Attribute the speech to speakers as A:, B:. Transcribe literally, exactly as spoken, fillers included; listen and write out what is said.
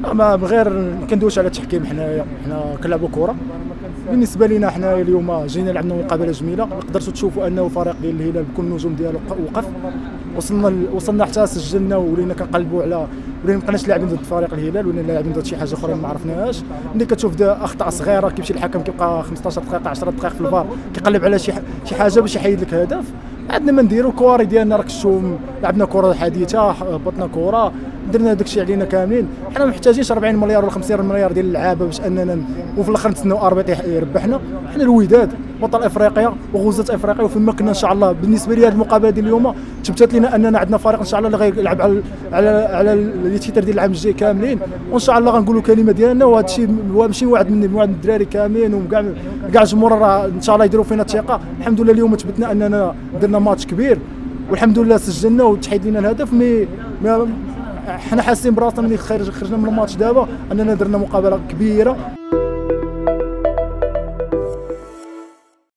A: ما بغير ما كندويش على التحكيم. حنايا حنا كنلعبوا كره. بالنسبه لنا حنايا اليوم جينا لعبنا مقابله جميله. قدرتوا تشوفوا انه الفريق ديال الهلال بكل النجوم ديالو وقف. وصلنا وصلنا حتى سجلنا ولينا كنقلبوا على ولينا ما بقيناش لاعبين ضد فريق الهلال، ولينا لاعبين ضد شي حاجه اخرى ما عرفناهاش. ملي كتشوف اخطاء صغيره كيمشي الحكم كيبقى خمسطاش دقيقه عشرة دقائق في الفار كيقلب على شي شي حاجه باش يحيد لك هدف. عندنا ما نديروا الكواري ديالنا راك شفتوا لعبنا كره حديثه، هبطنا كره، درنا داكشي علينا كاملين. حنا ما محتاجينش أربعين مليار ولا خمسين مليار ديال اللعابه باش اننا وفي الاخر نتسناو اربيط يربحنا. حنا الوداد بطل افريقيا وغوزه افريقيا، وفيما كنا ان شاء الله. بالنسبه لي هذه المقابله ديال اليوم تثبتت لنا اننا عندنا فريق ان شاء الله اللي غيلعب على على على التيتر ديال العام الجاي كاملين، وان شاء الله غنقولوا كلمه ديالنا. وهذا الشيء ماشي وعد مني، وعد من الدراري كاملين وكاع كاع الجمهور راه ان شاء الله يديروا فينا الثقه. الحمد لله اليوم ثبتنا اننا درنا ماتش كبير، والحمد لله سجلنا وتحيد لنا الهدف. مي حنا حاسين براسنا ملي خرجنا من الماتش دابا اننا درنا مقابله كبيره.